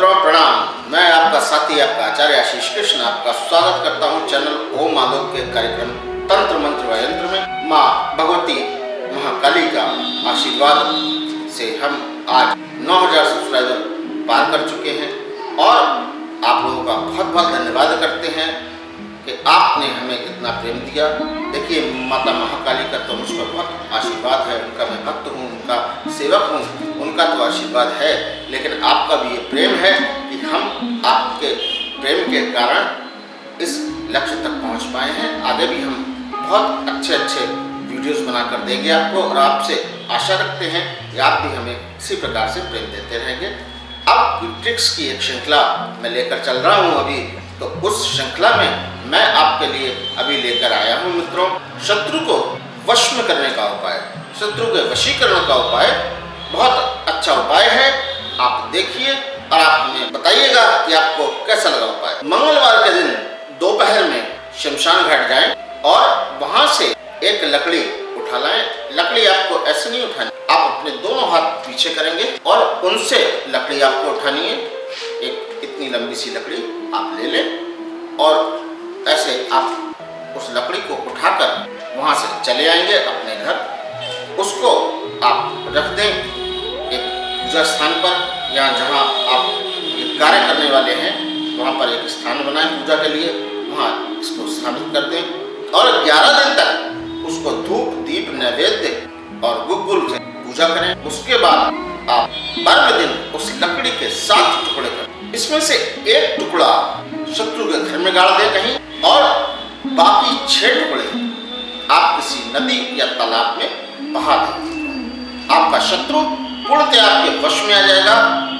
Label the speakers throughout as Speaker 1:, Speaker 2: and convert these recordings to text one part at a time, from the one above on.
Speaker 1: मित्रों प्रणाम। मैं आपका साथी आपका आचार्य आशीष कृष्ण आपका स्वागत करता हूं चैनल ओम आलोक के कार्यक्रम तंत्र मंत्र व यंत्र में। माँ भगवती महाकाली का आशीर्वाद से हम आज 9000 सब्सक्राइबर पार कर चुके हैं और आप लोगों का बहुत बहुत धन्यवाद करते हैं कि आपने हमें इतना प्रेम दिया। देखिए, माता महाकाली का तो मुझ पर बहुत आशीर्वाद है, उनका मैं भक्त हूँ, उनका सेवक हूँ, उनका तो आशीर्वाद है, लेकिन आपका भी ये प्रेम है कि हम आपके प्रेम के कारण इस लक्ष्य तक पहुँच पाए हैं। आगे भी हम बहुत अच्छे वीडियोस बनाकर देंगे आपको और आपसे आशा रखते हैं कि आप भी हमें इसी प्रकार से प्रेम देते रहेंगे। अब ट्रिक्स की एक श्रृंखला मैं लेकर चल रहा हूँ अभी, तो उस श्रृंखला में मैं आपके लिए अभी लेकर आया हूँ मित्रों, शत्रु को वश में करने का उपाय, शत्रु के वशीकरण का उपाय। बहुत अच्छा उपाय है, आप देखिए और आप हमें बताइएगा कि आपको कैसा लगा उपाय। मंगलवार के दिन दोपहर में शमशान घाट जाएं और वहां से एक लकड़ी उठा लाएं। लकड़ी आपको ऐसे नहीं उठानी, आप अपने दोनों हाथ पीछे करेंगे और उनसे लकड़ी आपको उठानी है। एक इतनी लंबी सी लकड़ी आप ले लें और ऐसे आप उस लकड़ी को उठाकर वहां से चले आएंगे अपने घर। उसको आप रख दें एक पूजा स्थान पर, या जहां आप कार्य करने वाले हैं वहां पर एक स्थान बनाएं पूजा के लिए, वहां इसको स्थापित कर दें और 11 दिन तक उसको धूप दीप नैवेद्य और गुग्गुल से पूजा करें। उसके बाद आप 12वें दिन उस लकड़ी के 7 टुकड़े करें। इसमें से एक टुकड़ा शत्रु के घर में गाड़ दें कहीं, और बाकी 6 टुकड़े आप किसी नदी या तालाब में बहा दें। आपका शत्रु पूर्णतः आपके वश में आ जाएगा,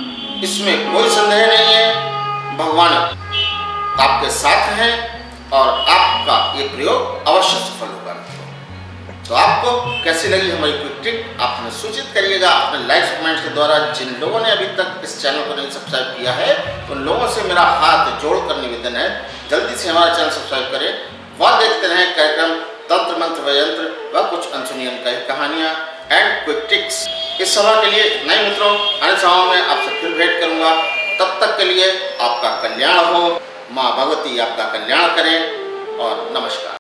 Speaker 1: इसमें कोई संदेह नहीं है। भगवान आपके साथ हैं और आपका ये प्रयोग अवश्य सफल होगा। तो आपको कैसी लगी हमारी क्विक ट्रिक आप हमें सूचित करिएगा अपने लाइक्स कमेंट्स के द्वारा। जिन लोगों ने अभी तक इस चैनल को नहीं सब्सक्राइब किया है उन लोगों से मेरा हाथ जोड़कर निवेदन है, जल्दी से हमारा चैनल सब्सक्राइब करें। वह देखते रहें कार्यक्रम तंत्र मंत्र व यंत्र व कुछ अनसुनी कहानियाँ एंड क्विक ट्रिक्स। इस समय के लिए नए मित्रों, अन्य समय में आपसे फिर भेंट करूँगा। तब तक के लिए आपका कल्याण हो, माँ भगवती आपका कल्याण करें और नमस्कार।